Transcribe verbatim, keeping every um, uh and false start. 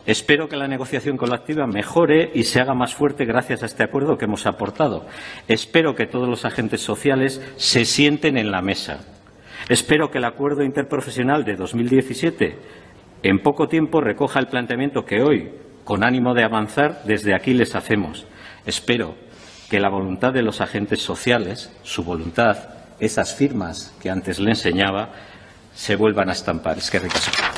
Espero que la negociación colectiva mejore y se haga más fuerte gracias a este acuerdo que hemos aportado. Espero que todos los agentes sociales se sienten en la mesa. Espero que el acuerdo interprofesional de dos mil diecisiete en poco tiempo recoja el planteamiento que hoy, con ánimo de avanzar, desde aquí les hacemos. Espero que la voluntad de los agentes sociales, su voluntad, esas firmas que antes le enseñaba, se vuelvan a estampar. Eskerrik asko.